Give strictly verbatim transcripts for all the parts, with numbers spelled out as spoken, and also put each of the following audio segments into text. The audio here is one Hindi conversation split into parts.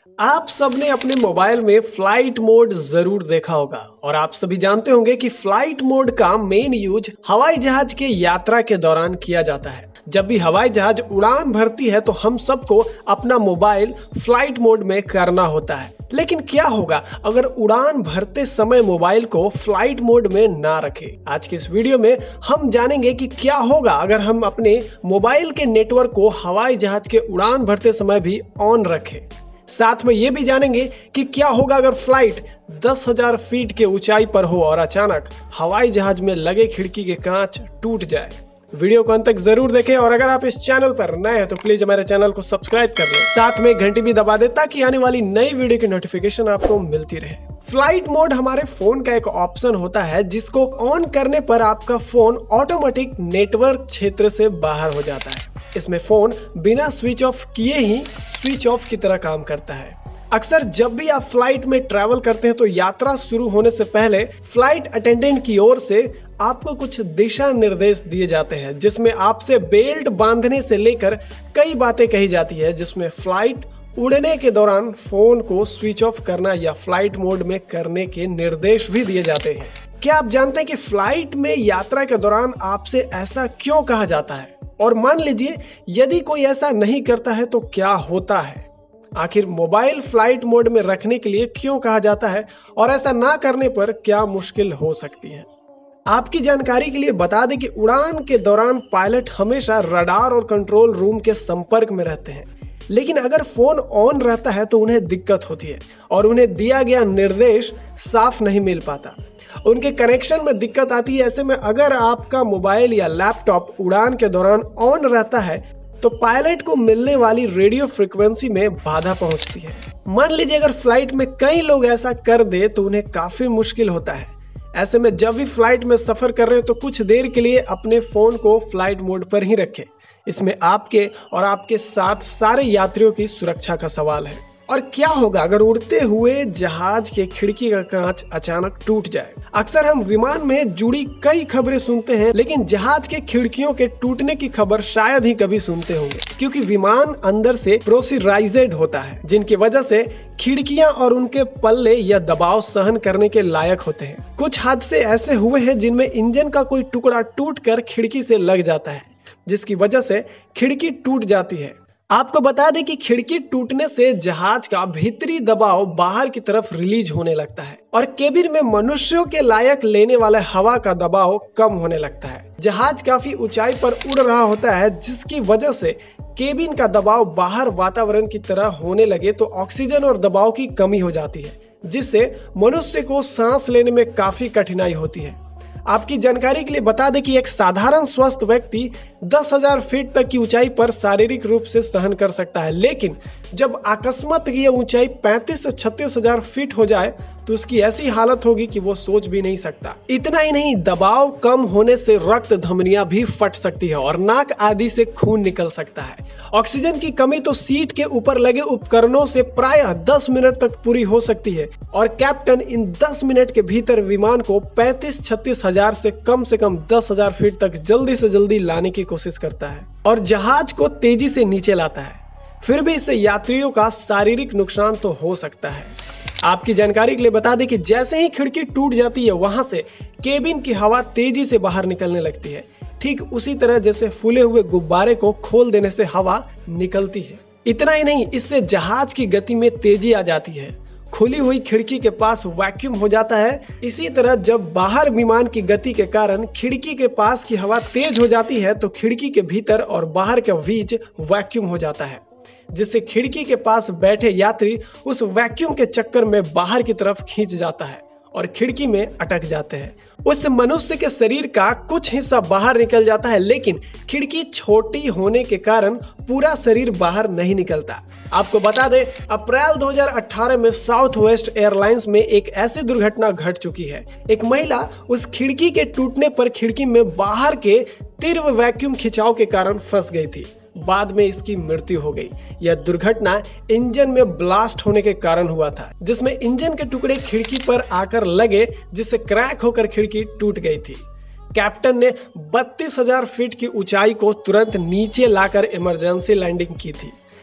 आप सबने अपने मोबाइल में फ्लाइट मोड जरूर देखा होगा और आप सभी जानते होंगे कि फ्लाइट मोड का मेन यूज हवाई जहाज के यात्रा के दौरान किया जाता है। जब भी हवाई जहाज उड़ान भरती है तो हम सबको अपना मोबाइल फ्लाइट मोड में करना होता है। लेकिन क्या होगा अगर उड़ान भरते समय मोबाइल को फ्लाइट मोड में ना रखें? आज के इस वीडियो में हम जानेंगे कि क्या होगा अगर हम अपने मोबाइल के नेटवर्क को हवाई जहाज के उड़ान भरते समय भी ऑन रखें। साथ में ये भी जानेंगे कि क्या होगा अगर फ्लाइट दस हज़ार फीट के ऊंचाई पर हो और अचानक हवाई जहाज में लगे खिड़की के कांच टूट जाए। वीडियो को अंत तक जरूर देखें और अगर आप इस चैनल पर नए हैं तो प्लीज हमारे चैनल को सब्सक्राइब कर लें, साथ में घंटी भी दबा दें ताकि आने वाली नई वीडियो की नोटिफिकेशन आपको मिलती रहे। फ्लाइट मोड हमारे फोन का एक ऑप्शन होता है जिसको ऑन करने पर आपका फोन ऑटोमेटिक नेटवर्क क्षेत्र से बाहर हो जाता है। इसमें फोन बिना स्विच ऑफ किए ही स्विच ऑफ की तरह काम करता है। अक्सर जब भी आप फ्लाइट में ट्रैवल करते हैं तो यात्रा शुरू होने से पहले फ्लाइट अटेंडेंट की ओर से आपको कुछ दिशा निर्देश दिए जाते हैं जिसमें आपसे बेल्ट बांधने से लेकर कई बातें कही जाती है, जिसमें फ्लाइट उड़ने के दौरान फोन को स्विच ऑफ करना या फ्लाइट मोड में करने के निर्देश भी दिए जाते हैं। क्या आप जानते हैं कि फ्लाइट में यात्रा के दौरान आपसे ऐसा क्यों कहा जाता है? और मान लीजिए यदि कोई ऐसा नहीं करता है तो क्या होता है? आखिर मोबाइल फ्लाइट मोड में रखने के लिए क्यों कहा जाता है और ऐसा ना करने पर क्या मुश्किल हो सकती है? आपकी जानकारी के लिए बता दें कि उड़ान के दौरान पायलट हमेशा रडार और कंट्रोल रूम के संपर्क में रहते हैं, लेकिन अगर फोन ऑन रहता है तो उन्हें दिक्कत होती है और उन्हें दिया गया निर्देश साफ नहीं मिल पाता, उनके कनेक्शन में दिक्कत आती है। ऐसे में अगर आपका मोबाइल या लैपटॉप उड़ान के दौरान ऑन रहता है तो पायलट को मिलने वाली रेडियो फ्रीक्वेंसी में बाधा पहुंचती है। मान लीजिए अगर फ्लाइट में कई लोग ऐसा कर दे तो उन्हें काफी मुश्किल होता है। ऐसे में जब भी फ्लाइट में सफर कर रहे हो तो कुछ देर के लिए अपने फोन को फ्लाइट मोड पर ही रखें। इसमें आपके और आपके साथ सारे यात्रियों की सुरक्षा का सवाल है। और क्या होगा अगर उड़ते हुए जहाज के खिड़की का कांच अचानक टूट जाए? अक्सर हम विमान में जुड़ी कई खबरें सुनते हैं, लेकिन जहाज के खिड़कियों के टूटने की खबर शायद ही कभी सुनते होंगे, क्योंकि विमान अंदर से प्रेशराइज्ड होता है, जिनकी वजह से खिड़कियां और उनके पल्ले या दबाव सहन करने के लायक होते हैं। कुछ हादसे ऐसे हुए हैं जिनमें इंजन का कोई टुकड़ा टूटकर खिड़की से लग जाता है, जिसकी वजह से खिड़की टूट जाती है। आपको बता दें कि खिड़की टूटने से जहाज का भीतरी दबाव बाहर की तरफ रिलीज होने लगता है और केबिन में मनुष्यों के लायक लेने वाले हवा का दबाव कम होने लगता है। जहाज काफी ऊंचाई पर उड़ रहा होता है, जिसकी वजह से केबिन का दबाव बाहर वातावरण की तरह होने लगे तो ऑक्सीजन और दबाव की कमी हो जाती है, जिससे मनुष्य को सांस लेने में काफी कठिनाई होती है। आपकी जानकारी के लिए बता दें कि एक साधारण स्वस्थ व्यक्ति दस हज़ार फीट तक की ऊंचाई पर शारीरिक रूप से सहन कर सकता है, लेकिन जब अकस्मात ये ऊंचाई पैंतीस से छत्तीस हजार फीट हो जाए तो उसकी ऐसी हालत होगी कि वो सोच भी नहीं सकता। इतना ही नहीं, दबाव कम होने से रक्त धमनियां भी फट सकती है और नाक आदि से खून निकल सकता है। ऑक्सीजन की कमी तो सीट के ऊपर लगे उपकरणों से प्रायः दस मिनट तक पूरी हो सकती है और कैप्टन इन दस मिनट के भीतर विमान को पैंतीस छत्तीस हजार से कम से कम दस हजार फीट तक जल्दी से जल्दी लाने की कोशिश करता है और जहाज को तेजी से नीचे लाता है। फिर भी इससे यात्रियों का शारीरिक नुकसान तो हो सकता है। आपकी जानकारी के लिए बता दें कि जैसे ही खिड़की टूट जाती है वहां से केबिन की हवा तेजी से बाहर निकलने लगती है, ठीक उसी तरह जैसे फूले हुए गुब्बारे को खोल देने से हवा निकलती है। इतना ही नहीं, इससे जहाज की गति में तेजी आ जाती है। खुली हुई खिड़की के पास वैक्यूम हो जाता है। इसी तरह जब बाहर विमान की गति के कारण खिड़की के पास की हवा तेज हो जाती है तो खिड़की के भीतर और बाहर के बीच वैक्यूम हो जाता है, जिससे खिड़की के पास बैठे यात्री उस वैक्यूम के चक्कर में बाहर की तरफ खींच जाता है और खिड़की में अटक जाते हैं। उस मनुष्य के शरीर का कुछ हिस्सा बाहर निकल जाता है, लेकिन खिड़की छोटी होने के कारण पूरा शरीर बाहर नहीं निकलता। आपको बता दें, अप्रैल दो हज़ार अठारह में साउथ वेस्ट एयरलाइंस में एक ऐसी दुर्घटना घट चुकी है। एक महिला उस खिड़की के टूटने पर खिड़की में बाहर के तीव्र वैक्यूम खिंचाव के कारण फंस गई थी। बाद में इसकी मृत्यु हो गई। यह दुर्घटना इंजन में ब्लास्ट होने के कारण हुआ था, जिसमें इंजन के टुकड़े खिड़की पर आकर लगे, जिससे क्रैक होकर खिड़की टूट गई थी। कैप्टन ने बत्तीस हज़ार फीट की ऊंचाई को तुरंत नीचे लाकर इमरजेंसी लैंडिंग की थी।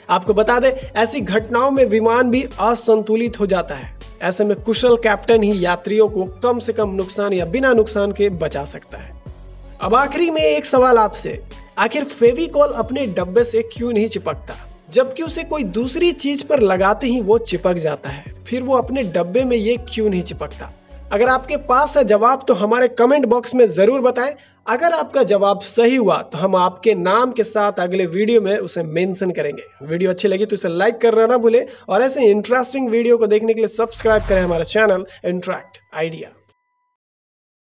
आपको बता दें, ऐसी घटनाओं में विमान भी असंतुलित हो जाता है। ऐसे में कुशल कैप्टन ही यात्रियों को कम से कम नुकसान या बिना नुकसान के बचा सकता है। अब आखिरी में एक सवाल आपसे, आखिर फेविकॉल अपने डब्बे से क्यों नहीं चिपकता, जबकि उसे कोई दूसरी चीज पर लगाते ही वो चिपक जाता है? फिर वो अपने डब्बे में ये क्यों नहीं चिपकता? अगर आपके पास है जवाब तो हमारे कमेंट बॉक्स में जरूर बताएं। अगर आपका जवाब सही हुआ तो हम आपके नाम के साथ अगले वीडियो में उसे मेंशन करेंगे। वीडियो अच्छी लगी तो इसे लाइक करना ना भूलें और ऐसे इंटरेस्टिंग वीडियो को देखने के लिए सब्सक्राइब करें हमारा चैनल इंटरैक्ट आइडिया।